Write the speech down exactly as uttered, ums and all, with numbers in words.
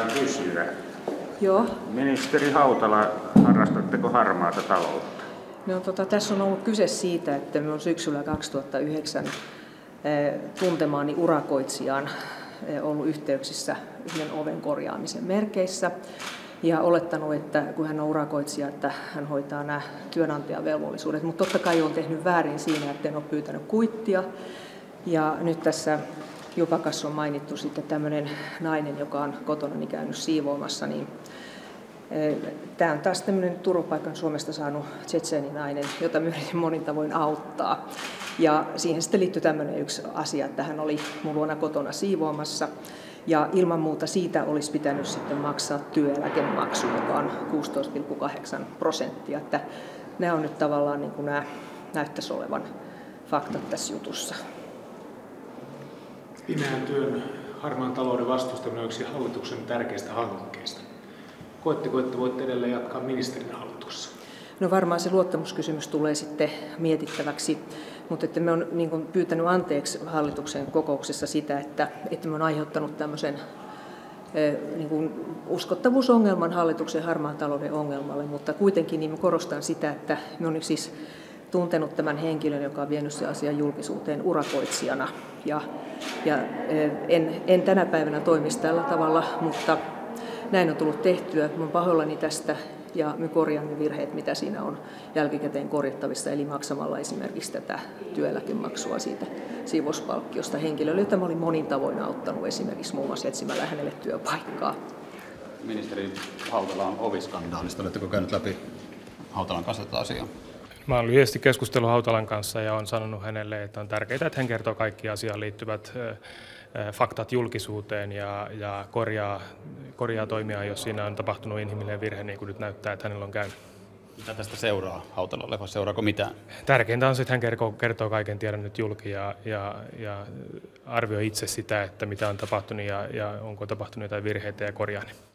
Hautalaan kysyä. Joo. Ministeri Hautala, harrastatteko harmaata taloutta? No, tota, tässä on ollut kyse siitä, että minun syksyllä kaksituhattayhdeksän eh, tuntemaani urakoitsijaan eh, ollut yhteyksissä yhden oven korjaamisen merkeissä. Ja olettanut, että kun hän on urakoitsija, että hän hoitaa nämä työnantajan velvollisuudet. Mutta totta kai olen tehnyt väärin siinä, että en ole pyytänyt kuittia. Ja nyt tässä jupakassa on mainittu sitten tämmöinen nainen, joka on kotonani käynyt siivoamassa. Niin, eh, tämä on taas tämmöinen turvapaikan Suomesta saanut tsetseeninainen, jota minä yritin monin tavoin auttaa. Ja siihen sitten liittyi tämmöinen yksi asia, että hän oli mun luona kotona siivoamassa. Ja ilman muuta siitä olisi pitänyt sitten maksaa työeläkemaksu, joka on kuusitoista pilkku kahdeksan prosenttia. Että nämä on nyt tavallaan niin kuin nämä näyttäisi olevan faktat tässä jutussa. Pimeän työn harmaan talouden vastustaminen on yksi hallituksen tärkeistä hankkeista. Koetteko, että voitte edelleen jatkaa ministerin hallituksessa? No varmaan se luottamuskysymys tulee sitten mietittäväksi, mutta että me on niin kuin pyytänyt anteeksi hallituksen kokouksessa sitä, että, että me on aiheuttanut tämmöisen niin kuin uskottavuusongelman hallituksen harmaan talouden ongelmalle, mutta kuitenkin niin korostan sitä, että me on siis tuntenut tämän henkilön, joka on vienyt se asian julkisuuteen urakoitsijana. Ja, ja en, en tänä päivänä toimisi tällä tavalla, mutta näin on tullut tehtyä. Mä olen pahoillani tästä ja me korjaan ne virheet, mitä siinä on jälkikäteen korjattavissa, eli maksamalla esimerkiksi tätä työeläkemaksua siitä siivouspalkkiosta henkilölle, jota mä olin monin tavoin auttanut esimerkiksi muun muassa etsimällä hänelle työpaikkaa. Ministeri Hautala on oviskandaalista. Oletteko käynyt läpi Hautalan kanssa tätä asiaa? Mä olen lyhyesti keskustellut Hautalan kanssa ja olen sanonut hänelle, että on tärkeää, että hän kertoo kaikki asiaan liittyvät faktat julkisuuteen ja, ja korjaa, korjaa toimia, jos siinä on tapahtunut inhimillinen virhe, niin kuin nyt näyttää, että hänellä on käynyt. Mitä tästä seuraa Hautalalle, vai seuraako mitään? Tärkeintä on se, että hän kertoo, kertoo kaiken tiedon nyt julki ja, ja, ja arvioi itse sitä, että mitä on tapahtunut ja, ja onko tapahtunut jotain virheitä ja korjaa.